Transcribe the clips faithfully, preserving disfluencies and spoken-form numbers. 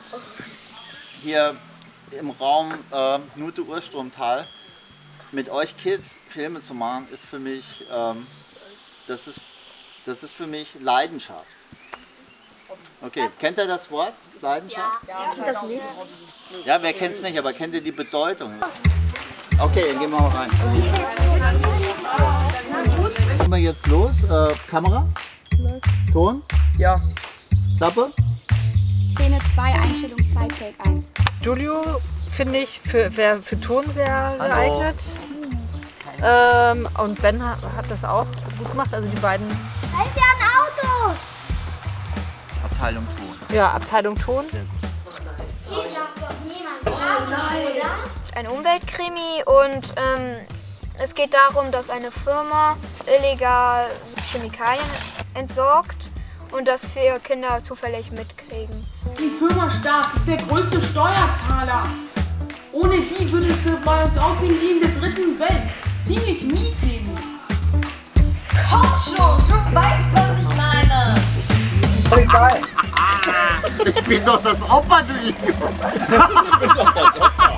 hier im Raum äh, Nute Urstromtal mit euch Kids Filme zu machen, ist für mich, ähm, das ist, das ist für mich Leidenschaft. Okay, kennt ihr das Wort? Leidenschaft? Ja, ich das nicht. Ja, wer kennt es nicht, aber kennt ihr die Bedeutung? Okay, dann gehen wir mal rein. Gehen wir jetzt los. Äh, Kamera? Ton? Ja. Klappe? Szene zwei, Einstellung zwei, Take eins. Giulio finde ich für, wär für Ton sehr geeignet. Ähm, und Ben hat, hat das auch gut gemacht, also die beiden. Da ist ja ein Auto! Abteilung Ton. Ja, Abteilung Ton. Hier sagt doch niemand. Oh nein! Oder? Ein Umweltkrimi und ähm, es geht darum, dass eine Firma illegal Chemikalien entsorgt und das für Kinder zufällig mitkriegen. Die Firma Stark ist der größte Steuerzahler. Ohne die würde es bei uns aussehen wie in der dritten Welt. Ziemlich mies neben. Komm schon, du weißt, was ich meine. Egal. Ich bin doch das Opfer, du Idiot. Ich bin doch das Opfer.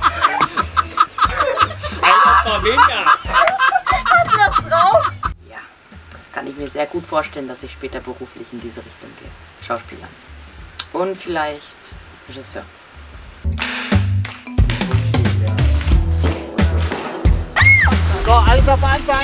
Ein Opfer weniger. Hast du das drauf? Ja, das kann ich mir sehr gut vorstellen, dass ich später beruflich in diese Richtung gehe. Schauspieler. Und vielleicht Regisseur. So, alles auf Anfang.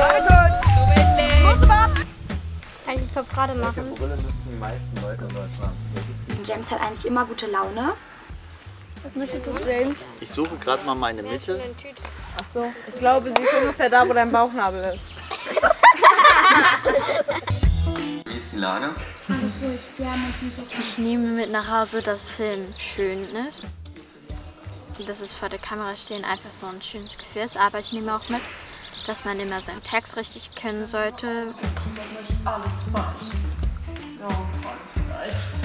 Kann ich den Kopf gerade machen? Welche Brille nutzen die meisten Leute in Deutschland? James hat eigentlich immer gute Laune. Was möchtest du, James? Ich suche gerade mal meine Mitte. Achso, ich glaube, sie ist ungefähr da, wo dein Bauchnabel ist. Wie ist die Lage? Alles ruhig, sehr muss nicht erkennen. Ich nehme mit nach Hause, dass Film schön ist. Dass es vor der Kamera stehen einfach so ein schönes Gefühl ist. Aber ich nehme auch mit, dass man immer seinen Text richtig kennen sollte. Alles falsch. Ja, toll, vielleicht.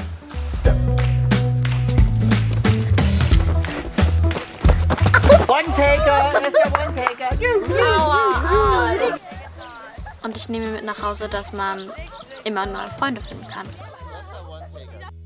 One-Taker, das ist der One-Taker. Aua, aua. Und ich nehme mit nach Hause, dass man immer neue Freunde finden kann.